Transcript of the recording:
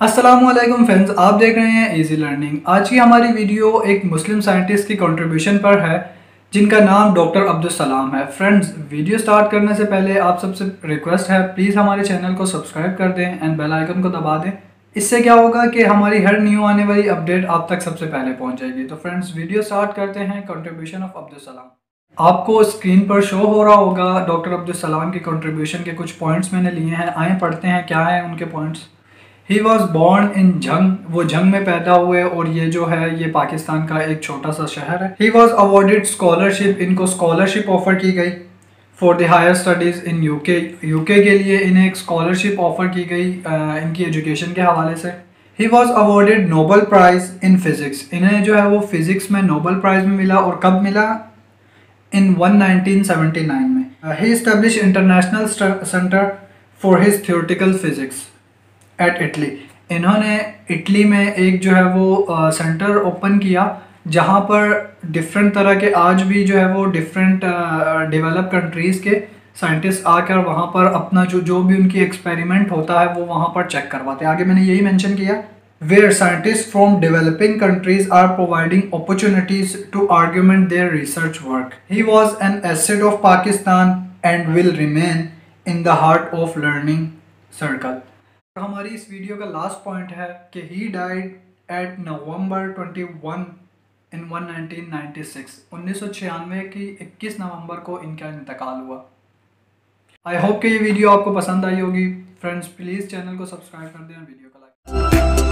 अस्सलामुअलैकुम फ्रेंड्स, आप देख रहे हैं इजी लर्निंग। आज की हमारी वीडियो एक मुस्लिम साइंटिस्ट की कंट्रीब्यूशन पर है जिनका नाम डॉक्टर अब्दुस सलाम है। फ्रेंड्स, वीडियो स्टार्ट करने से पहले आप सबसे रिक्वेस्ट है, प्लीज़ हमारे चैनल को सब्सक्राइब कर दें एंड बेल आइकन को दबा दें। इससे क्या होगा कि हमारी हर न्यू आने वाली अपडेट आप तक सबसे पहले पहुंच जाएगी। तो फ्रेंड्स, वीडियो स्टार्ट करते हैं। कंट्रीब्यूशन ऑफ अब्दुस सलाम आपको स्क्रीन पर शो हो रहा होगा। डॉक्टर अब्दुस सलाम की कंट्रीब्यूशन के कुछ पॉइंट्स मैंने लिए हैं, आए पढ़ते हैं क्या है उनके points. He was born in Jhang, वो जंग में पैदा हुए और ये जो है ये पाकिस्तान का एक छोटा सा शहर है। ही वॉज अवॉर्डेड स्कॉलरशिप, इनको स्कॉलरशिप ऑफर की गई for the higher studies in UK. UK के लिए इन्हें एक स्कॉलरशिप ऑफर की गई इनकी एजुकेशन के हवाले से। He was awarded Nobel prize in physics, इन्हें जो है वो फिज़िक्स में नोबल प्राइज़ में मिला। और कब मिला? इन 1979 में। He establish international centre for his theoretical physics at Italy, इन्होंने इटली में एक जो है वो सेंटर ओपन किया जहाँ पर डिफरेंट तरह के आज भी जो है वो डिफरेंट डेवलप कंट्रीज़ के साइंटिस्ट आकर वहाँ पर अपना जो भी उनकी एक्सपेरिमेंट होता है वो वहाँ पर चेक करवाते हैं। आगे मैंने यही मेंशन किया, where scientist from developing countries are providing opportunities to argument their research work. He was an asset of Pakistan and will remain in the heart of learning circle. हमारी इस वीडियो का लास्ट पॉइंट है कि he died eight नवंबर 21 इन 1996, 1996 की 21 नवंबर को इनका इंतकाल हुआ। आई होप कि ये वीडियो आपको पसंद आई होगी। फ्रेंड्स, प्लीज़ चैनल को सब्सक्राइब कर दें और वीडियो को लाइक